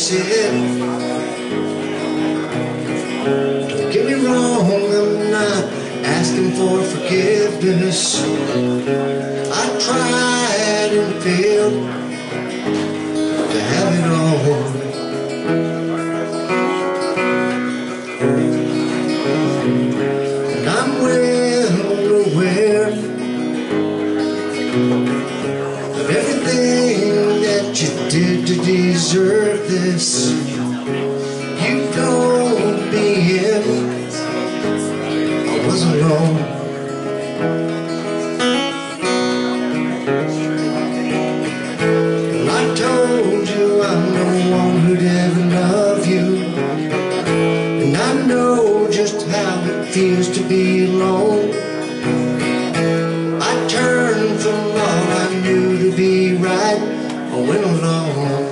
said, don't get me wrong, I'm not asking for forgiveness. I tried and failed to have it all. And I'm well aware of everything that you did to deserve this. You don't be him, I was alone. And I told you I'm no one who'd ever love you, and I know just how it feels to be alone. I turned from all I knew to be right, I went along.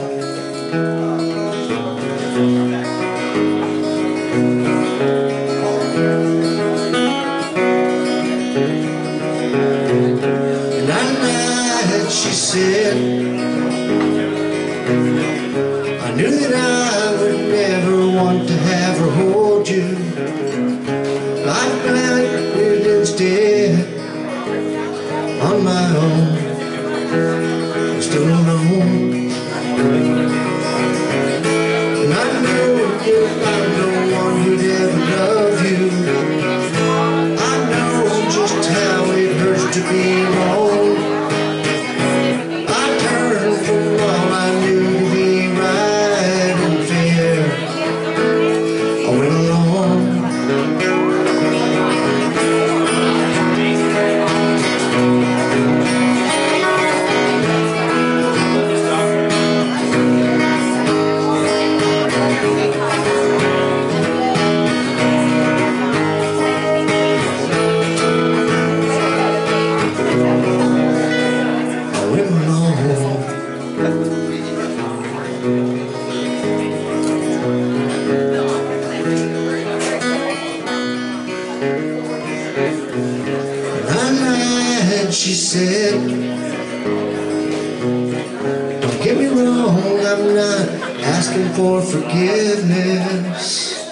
And I lied, she said, I knew that I would never want to have her hold you. I planned it instead on my own, still alone. And I know if I'm no one who'd ever love you, I know just how it hurts to be alone. I turned from all I knew to be right and fair, I went along. She said, don't get me wrong, I'm not asking for forgiveness.